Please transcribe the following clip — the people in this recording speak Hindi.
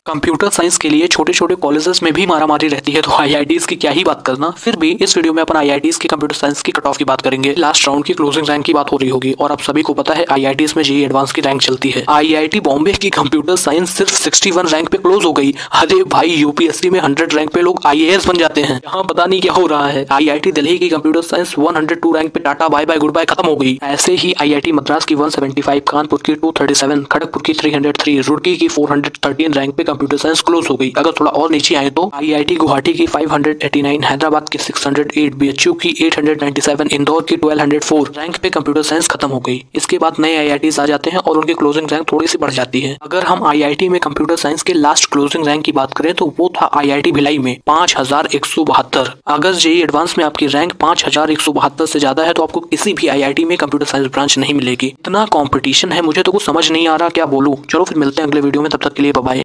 कंप्यूटर साइंस के लिए छोटे छोटे कॉलेजेस में भी मारामारी रहती है, तो आईआईटीज की क्या ही बात करना। फिर भी इस वीडियो में अपन आईआईटीज की कंप्यूटर साइंस की कट ऑफ की बात करेंगे। लास्ट राउंड की क्लोजिंग रैंक की बात हो रही होगी और आप सभी को पता है आईआईटीज में जेईई एडवांस की रैंक चलती है। आईआईटी बॉम्बे की कंप्यूटर साइंस सिर्फ 61 रैंक पे क्लोज हो गई। अरे भाई, यूपीएससी में 100 रैंक पे लोग आईएएस बन जाते हैं, यहाँ पता नहीं क्या हो रहा है। आईआईटी दिल्ली की कंप्यूटर साइंस 102 रैंक पे tata bye bye goodbye खत्म हो गई। ऐसे ही आईआईटी मद्रास की 175, कानपुर की 237, खड़गपुर की 303, रुड़की की 413 रैंक पे कंप्यूटर साइंस क्लोज हो गई। अगर थोड़ा और नीचे आए तो आईआईटी गुवाहाटी की 589, हैदराबाद की 608, बीएचयू की 897, इंदौर की 1204 रैंक पे कंप्यूटर साइंस खत्म हो गई। इसके बाद नए आईआईटीज आ जाते हैं और उनकी क्लोजिंग रैंक थोड़ी सी बढ़ जाती है। अगर हम आईआईटी में कंप्यूटर साइंस के लास्ट क्लोजिंग रैंक की बात करें तो वो था आईआईटी भिलाई में 5172। अगर जेईई एडवांस में आपकी रैंक 5172 से ज्यादा है तो आपको किसी भी आईआईटी में कंप्यूटर साइंस ब्रांच नहीं मिलेगी। इतना कॉम्पिटिशन है, मुझे तो कुछ समझ नहीं आ रहा क्या बोलूं। चलो फिर मिलते हैं अगले वीडियो में, तब तक के लिए बाय बाय।